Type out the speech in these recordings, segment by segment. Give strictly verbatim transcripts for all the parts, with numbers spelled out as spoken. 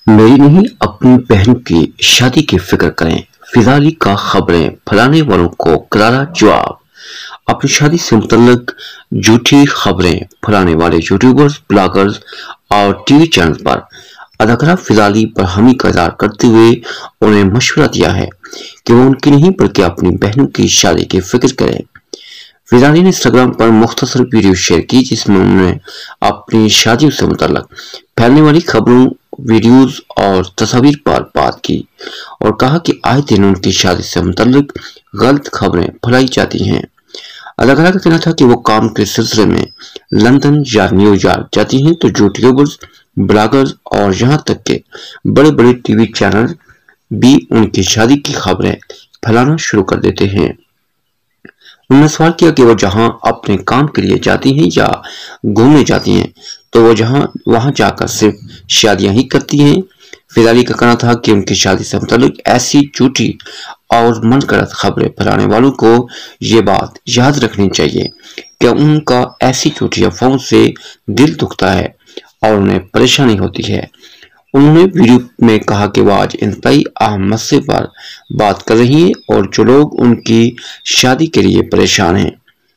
मेरी नहीं अपनी बहन की शादी की फिक्र करें। फिजाली का खबरें फैलाने वालों को करारा जवाब। अपनी शादी से मुतल्लिक झूठी खबरें फैलाने वाले यूट्यूबर्स, ब्लॉगर्स और टीवी चैनल पर अदाकारा फिजाली बरहमी का इजहार करते हुए उन्हें मशवरा दिया है कि वो उनकी नहीं बल्कि अपनी बहनों की शादी की फिक्र करें। फिजाली ने इंस्टाग्राम पर मुख्तसर वीडियो शेयर की जिसमें उन्होंने अपनी शादियों से मुतल्लिक फैलने वाली खबरों, वीडियोस और तस्वीर पर बात की और कहा कि आए दिन उनकी शादी से मुतल्लिक गलत खबरें फैलाई जाती हैं। अदाकारा का कहना था कि वो काम के सिलसिले में लंदन या न्यूयॉर्क जाती हैं तो यूट्यूबर्स, ब्लॉगर्स और यहाँ तक के बड़े बड़े टीवी चैनल भी उनकी शादी की खबरें फैलाना शुरू कर देते हैं। उन्होंने सवाल किया कि वो जहां अपने काम के लिए जाती हैं या घूमने जाती हैं तो वो जहां वहां जाकर सिर्फ शादियां ही करती हैं। फिजाली का कहना था कि उनकी शादी से मुताल्लिक ऐसी झूठी और मनगढ़ंत खबरें फैलाने वालों को ये बात याद रखनी चाहिए कि उनका ऐसी झूठी अफवाहों से दिल दुखता है और उन्हें परेशानी होती है। उन्होंने वीडियो में कहा कि वो आज इंतहाई अहम मसले पर बात कर रही हैं और जो लोग उनकी शादी के लिए परेशान हैं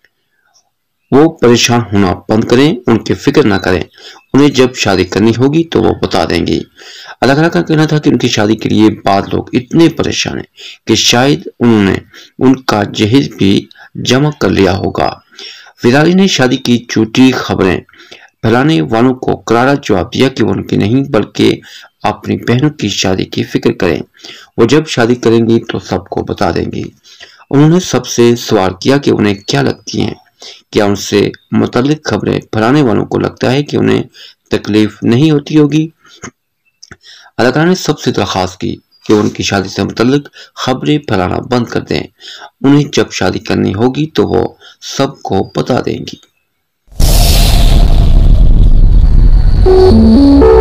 वो परेशान होना बंद करें, उनकी फिक्र ना करें। उन्हें जब शादी करनी होगी तो वो बता देंगी। अदाकारा का कहना था कि उनकी शादी के लिए बाद लोग इतने परेशान हैं कि शायद उन्होंने उनका जहेज भी जमा कर लिया होगा। फिजाली ने शादी की झूठी खबरें फैलाने वालों को करारा जवाब दिया कि वो उनकी नहीं बल्कि अपनी बहनों की शादी की फिक्र करें। वो जब शादी करेंगी तो सबको बता देंगी। उन्होंने सबसे सवाल किया कि उन्हें क्या लगती हैं, क्या उनसे मुतल्लिक खबरें फैलाने वालों को लगता है कि उन्हें तकलीफ नहीं होती होगी। अदाकारा ने सबसे दरख्वास्त की कि उनकी शादी से मुतल्लिक खबरें फैलाना बंद कर दें। उन्हें जब शादी करनी होगी तो वो सबको बता देंगी।